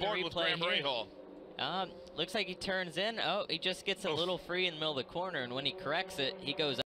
forward with Graham Rahal. Looks like he turns in. Oh, he just gets a little free in the middle of the corner, and when he corrects it, he goes